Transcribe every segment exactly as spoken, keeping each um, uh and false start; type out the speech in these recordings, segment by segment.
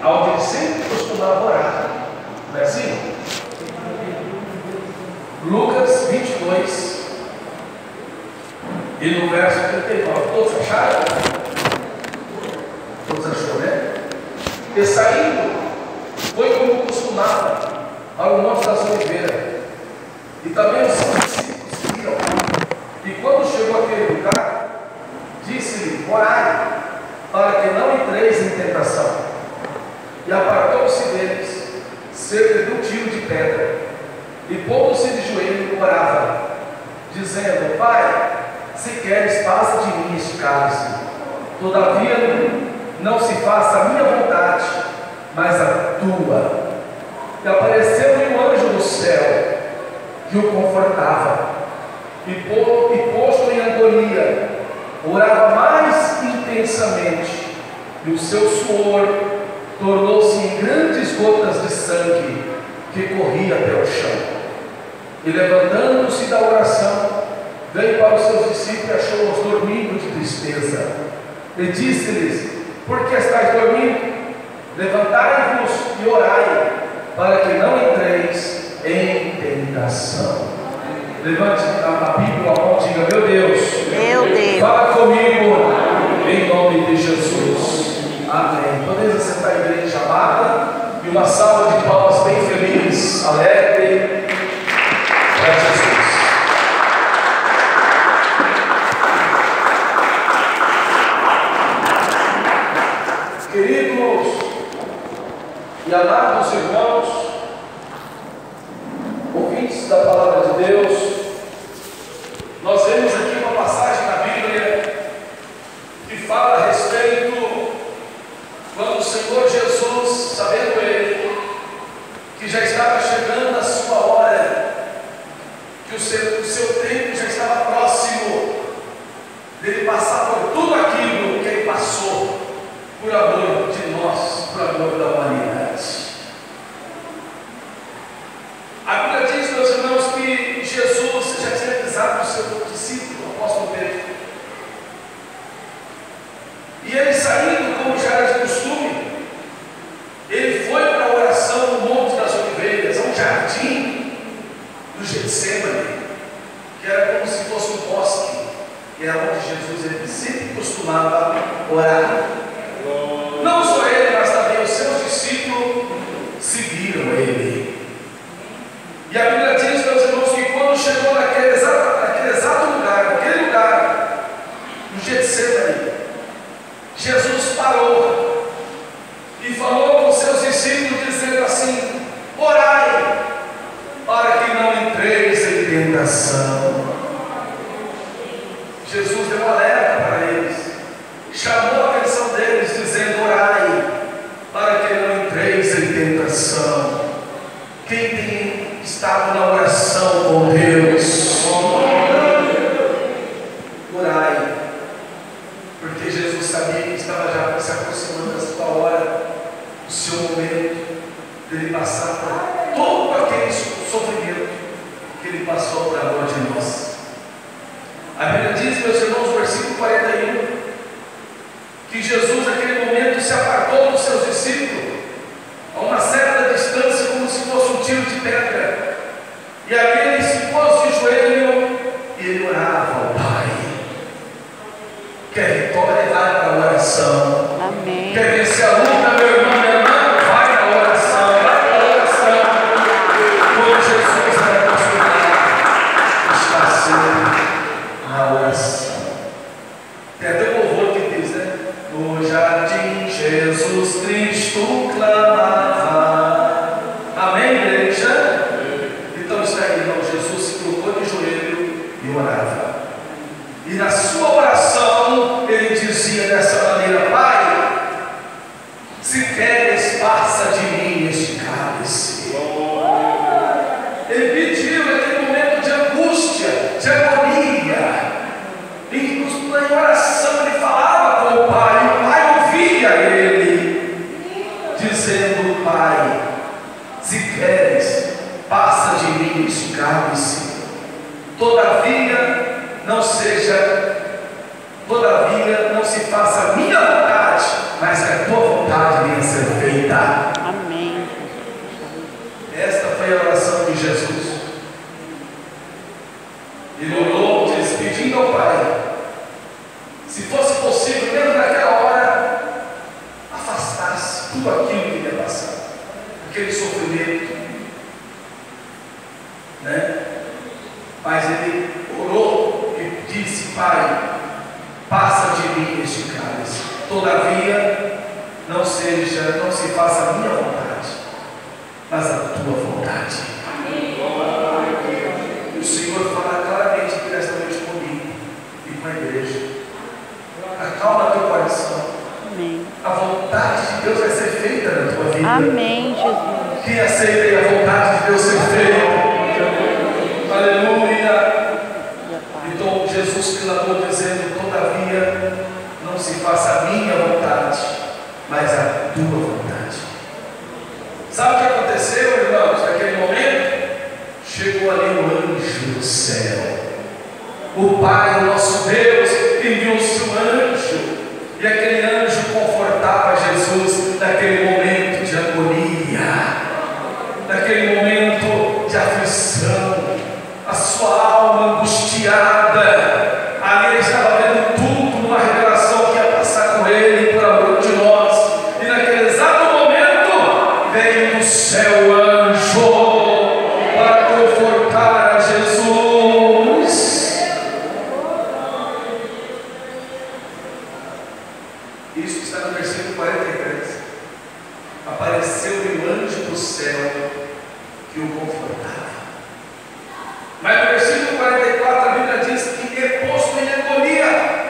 onde ele sempre costumava orar. Não é assim? Lucas vinte e dois, e no verso trinta e nove, todos acharam? Todos acharam, né? E saindo, foi como costumava, ao Monte das Oliveiras, e também os seus discípulos seguiram. E quando chegou àquele lugar, disse-lhe: orai, para que não entreis em tentação. E apartou-se deles cerca de um tiro de pedra, e pondo-se de joelho, orava, dizendo: Pai, se queres, passa de mim este cálice, todavia não se faça a minha vontade, mas a tua. E apareceu-lhe um anjo do céu, que o confortava, e, po, e posto em agonia, orava mais intensamente, e o seu suor tornou-se em grandes gotas de sangue, que corria até o chão. E levantando-se da oração, veio para os seus discípulos e achou-os dormindo de tristeza. E disse-lhes: por que estáis dormindo? Levantai-vos e orai, para que não entreis em tentação. Levante a Bíblia, a mão, diga: meu Deus, meu Deus, fala comigo, em nome de Jesus. Amém. Podemos sentar a igreja amada e uma salva de palmas bem feliz, alegre, para Jesus. Queridos e amados irmãos, ouvintes da palavra de Deus, nós vemos aqui uma passagem na Bíblia que fala a respeito quando o Senhor Jesus, sabendo ele que já estava chegando a sua hora, que o seu, o seu tempo já estava próximo dele passar por tudo aquilo que ele passou, por amor de nós, por amor da humanidade. A Bíblia diz, meus irmãos, que Jesus já tinha avisado o seu discípulo, o apóstolo Pedro. E ele, saindo, como já era de costume, ele foi para a oração no Monte das Oliveiras, a um jardim do Getsemane, que era como se fosse um bosque, que era onde Jesus ele sempre costumava orar. Não só ele, mas também os seus discípulos seguiram ele. E a Bíblia diz, meus irmãos, que quando chegou naquele exato, naquele exato lugar, naquele lugar, no Getsemane, Jesus parou e falou com os seus discípulos, dizendo assim: orai, para que não entreis em tentação. Jesus deu um alerta para eles, chamou a atenção deles, dizendo: orai, para que não entreis em tentação. Quem tem estado na oração com Deus, orai, porque Jesus sabia que estava já se aproximando da sua hora, o seu momento, dele passar por todo aquele sofrimento que ele passou por amor de nós. A Bíblia diz, meus irmãos, no versículo quarenta e um, que Jesus naquele momento se apartou dos seus discípulos a uma certa distância, como se fosse um tiro de pedra, e ali ele se pôs de joelho e ele orava ao Pai. Quer vitória, vai para a oração. amém. Quer vencer a luta, meu irmão, minha irmã, vai na oração, vai na oração. Como Jesus vai acostumar, está sempre na oração. Tem até um louvor que diz, né? No jardim Jesus Cristo clamava. Amém, igreja? Então está aí, irmão. Jesus se colocou de joelho e orava. E na sua oração ele dizia dessa maneira: Pai, se queres, passa de mim este cálice. Ele pediu naquele momento de angústia, de agonia. E em oração ele falava com o Pai, e o Pai ouvia ele, dizendo: Pai, se queres, passa de mim este cálice. Todavia, não seja, todavia não se faça a minha vontade, mas que a tua vontade venha a ser feita. vida. Amém. Esta foi a oração de Jesus. Ele orou, diz, pedindo ao Pai, se fosse possível, mesmo naquela hora, afastasse tudo aquilo que ele ia passar, aquele sofrimento, né? Mas ele orou e disse, Pai, passa de mim este cálice, todavia não seja, não se faça a minha vontade, mas a tua vontade. E o Senhor fala claramente aqui nesta noite comigo e com a igreja. Acalma teu coração. Amém. A vontade de Deus vai ser feita na tua vida. Amém, Jesus. Quem aceita a vontade de Deus ser feita? Aleluia. Então Jesus clamou dizendo, todavia não se faça a minha vontade, mas a tua vontade. Sabe o que aconteceu, irmãos, naquele momento? Chegou ali um anjo do céu. O Pai, o nosso Deus, enviou o seu anjo, e aquele anjo confortava Jesus naquele momento de agonia, naquele momento de aflição, a sua alma angustiada. Ali ele estava vendo tudo numa revelação que ia passar com ele por amor de nós, e naquele exato momento veio do céu o anjo para confortar a Jesus. Isso está no versículo quarenta e três. Apareceu-lhe um anjo do céu que o confortava. Mas no versículo quarenta e quatro a Bíblia diz que é posto em agonia.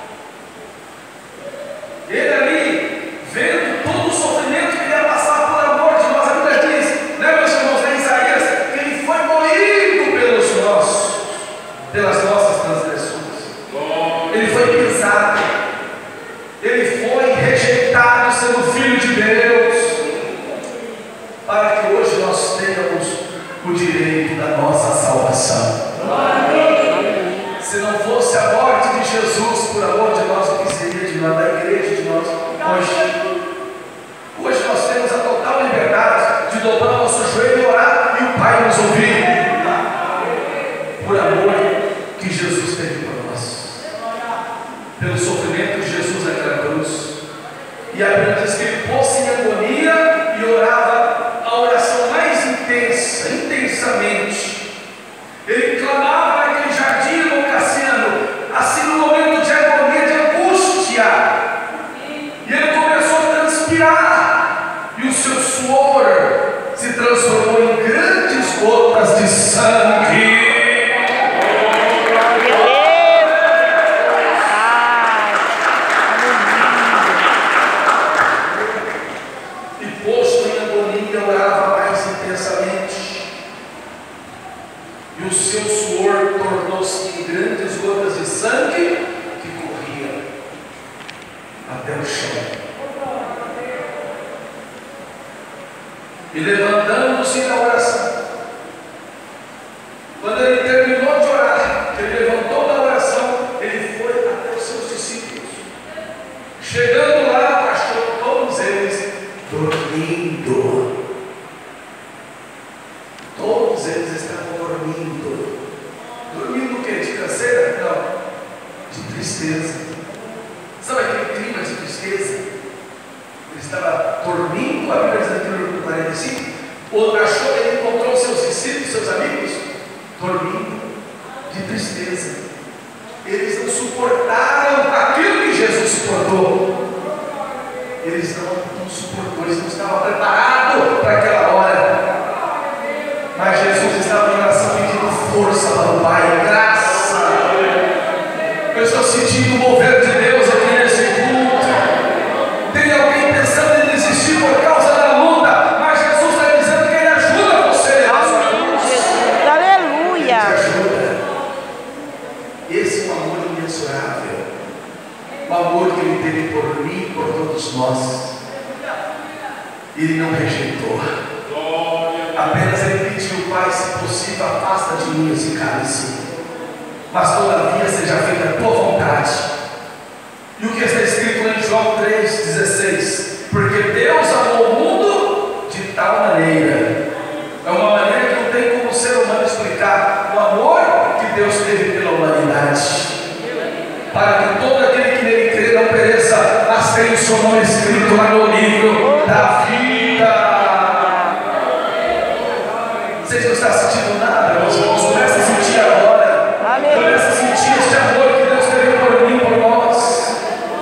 Ele ali, vendo todo o sofrimento que ele ia passar por amor de nós, a Bíblia diz, né, meus irmãos, em Isaías, que ele foi moído pelos nossos, pelas nossas transgressões. Ele foi pisado. Ele foi rejeitado sendo filho de Deus, para que hoje nós tenhamos o direito da nossa salvação. Amém. Se não fosse a morte de Jesus por amor de nós, o que seria de nós, da igreja de nós hoje? Hoje nós temos a total liberdade de dobrar nosso joelho e orar e o Pai nos ouvir, por amor que Jesus teve por nós, pelo sofrimento de Jesus naquela cruz. E a Bíblia diz que ele pôs-se em agonia e orava a oração mais intensa, intensamente. Ele clamava naquele jardim Cassiano, assim no momento de agonia, de angústia. E ele começou a transpirar, e o seu suor se transformou em grandes gotas de sangue. E o seu suor tornou-se em grandes gotas de sangue que corria até o chão. E levantando-se na oração, quando ele terminou de orar, que ele levantou da oração, ele foi até os seus discípulos. Chegando lá, achou todos eles dormindo. Todos eles estavam dormindo. Dormindo o quê? De canseira? Não. De tristeza. Sabe aquele clima de tristeza? Ele estava dormindo, a Bíblia diz aqui no quarenta e cinco. Ou achou, ele encontrou seus discípulos, seus amigos, dormindo de tristeza. Eles não suportaram aquilo que Jesus suportou. Eles não, não suportou, eles não estavam preparados para aquela hora. Mas Jesus estava em oração pedindo força para o Pai, graça. Eu estou sentindo o mover de Deus aqui nesse culto. Tem alguém pensando em desistir por causa da luta, mas Jesus está dizendo que Ele ajuda você. Amém, Jesus. Aleluia. Ele te ajuda. Esse é um amor imensurável. O amor que Ele teve por mim e por todos nós. Ele não rejeitou. Apenas Ele pediu, Pai, se possível, afasta de mim esse cálice, mas todavia seja feita a tua vontade. E o que está escrito em João três, dezesseis? Porque Deus amou o mundo seu nome escrito lá no livro da vida. Vocês não estão sentindo nada, meus irmãos? Começa a sentir agora. Começa a sentir este amor que Deus teve por mim, por nós.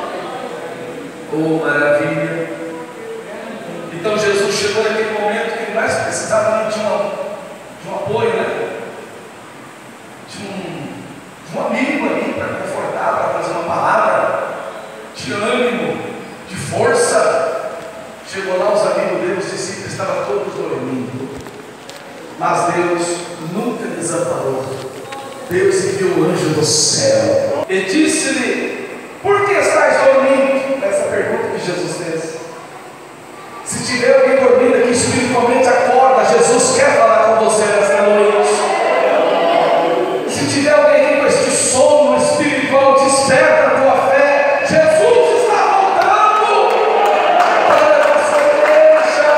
Oh, maravilha! Então Jesus chegou naquele momento que mais precisava de, uma, de um apoio, né? De um, de um amigo ali para confortar, para trazer uma palavra de ânimo, de força. Chegou lá, os amigos dele, os discípulos estavam todos dormindo. Mas Deus nunca desamparou. Deus enviou o anjo do céu e disse-lhe: por que estás dormindo? Essa pergunta que Jesus fez. Se tiver alguém dormindo aqui espiritualmente, acorda. Jesus quer falar com você nesta noite. Se tiver alguém aqui com este sono espiritual, desperta a tua fé. Jesus está voltando para levar a sua igreja,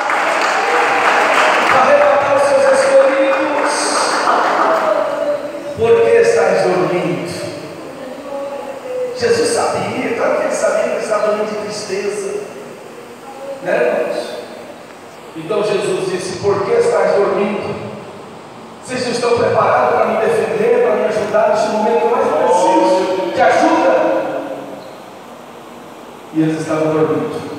para arrebatar os seus escolhidos. Por que estás dormindo? Jesus sabia, claro que ele sabia que ele estava dormindo de tristeza, né, irmãos? Então Jesus disse: por que estás dormindo? Vocês não estão preparados para me defender, para me ajudar neste momento que eu mais preciso de ajuda? E eles estavam dormindo.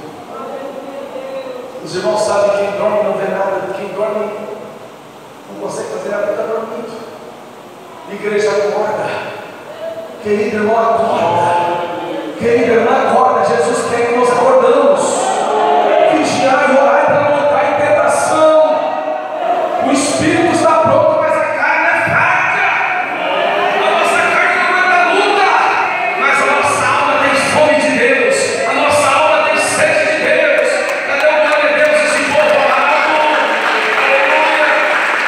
Os irmãos sabem que quem dorme não vê nada, quem dorme não consegue fazer nada, está dormindo. Igreja, acorda. Querido irmão, acorda. Querido irmão, acorda. Jesus quer que nós acordamos. Vigiai e orai para não entrar em tentação. O Espírito está pronto, mas a carne é fraca. A nossa carne não aguenta luta, mas a nossa alma tem fome de Deus. A nossa alma tem sede de Deus. Cadê o glória de Deus, esse povo amado? Aleluia.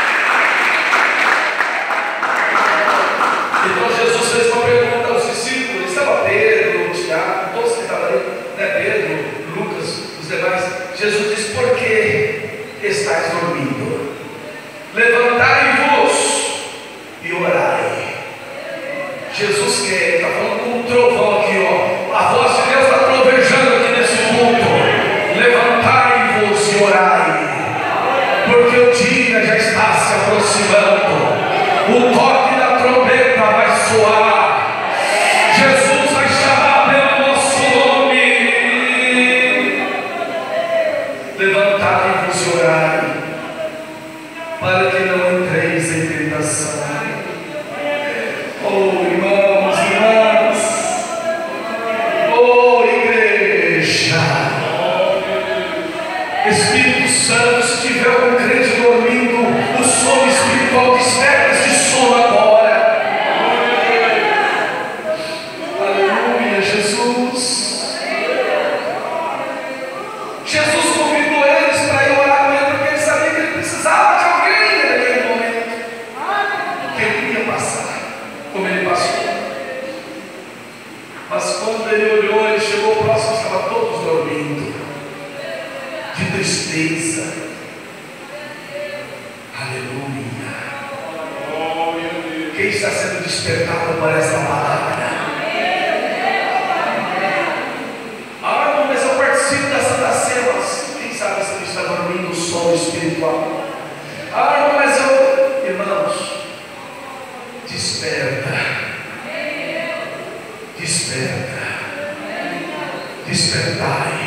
Então Jesus fez uma pergunta aos discípulos. Estava Pedro, Tiago, todos que estavam ali, né? Pedro, Lucas, os demais. Jesus disse: por que estáis dormindo? Levantai-vos e orai. Jesus quer, está falando com um trovão aqui, ó. A voz de Deus está trovejando aqui nesse mundo. Levantai-vos e orai, porque o dia já está se aproximando. O toque da trombeta vai soar. Jesus vai chamar pelo nosso nome. Levantai-vos e orai, para que não entreis em tentação. Oh, irmãos, irmãs, oh, igreja, Espírito Santo, se tiver algum crente dormindo, o sono espiritual, desperta esse sono agora. Aleluia, Jesus. Jesus convidou eles para ir orar com ele, porque ele sabia que ele precisava de alguém naquele momento, que ele ia passar como ele passou. Mas quando ele olhou, ele chegou próximo, estavam todos dormindo de tristeza. Aleluia. Quem está sendo despertado por essa palavra? Ah, mas eu participo da Santa Ceia. Mas quem sabe se ele está dormindo o sono espiritual? Ah, mas eu, irmãos, desperta, desperta, despertai.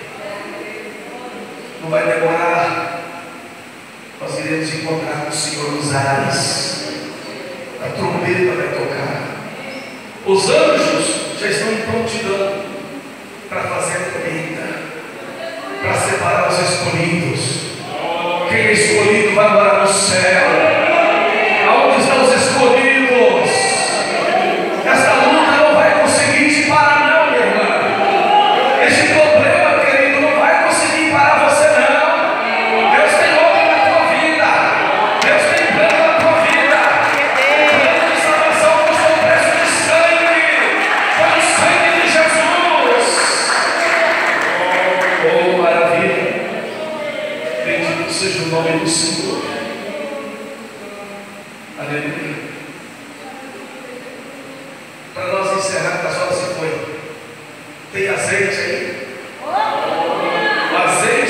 Não vai demorar, nós iremos encontrar com o Senhor nos ares. A trombeta vai tocar. Os anjos já estão em prontidão para fazer a colheita, para separar os escolhidos. Quem é escolhido vai morar no céu. Aonde estão os escolhidos? Esta luta não vai conseguir te parar, não, minha irmã. Este problema, querido, não vai conseguir parar você, não. Deus tem obra na tua vida. Deus tem plano na tua vida. O plano de salvação custou um preço de sangue. Foi o sangue de Jesus. Oh, maravilha. Bendito seja o nome do Senhor. Aleluia. Para nós encerrar, que a senhora se foi. Tem azeite aí?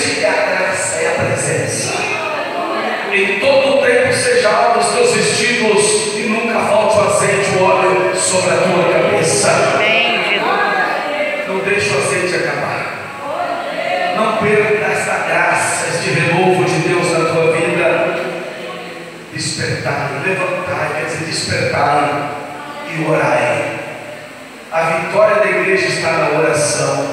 deleite é a graça, é a presença. Em todo o tempo seja alto os teus vestidos e nunca falte o azeite, o óleo sobre a tua cabeça. Amém, Jesus. Não deixe o azeite acabar. Não perca esta graça, este renovo de Deus na tua vida. Despertai, levantai, quer dizer, despertai e orai. A vitória da igreja está na oração.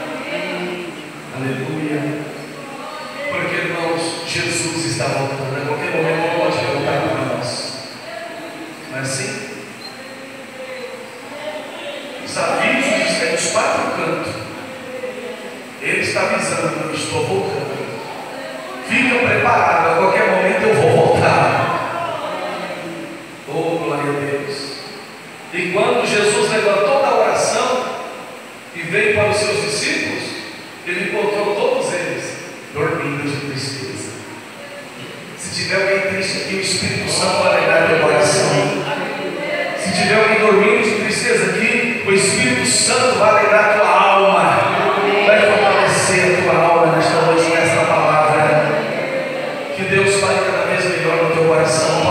Aleluia. Porque, irmãos, Jesus está voltando. A qualquer momento pode voltar para nós. Não é assim? Os avisos estão dos quatro cantos. Ele está avisando: eu estou voltando. Fica preparado, a qualquer momento eu vou voltar. Oh, glória a Deus. E quando Jesus levantou da oração e veio para os seus discípulos, ele encontrou todos eles dormindo de tristeza. Se tiver alguém triste aqui, o Espírito Santo vai alegrar teu coração. Se tiver alguém dormindo de tristeza aqui, o Espírito Santo vai alegrar tua alma, vai fortalecer a tua alma nesta noite, nesta palavra. Que Deus fale cada vez melhor no teu coração.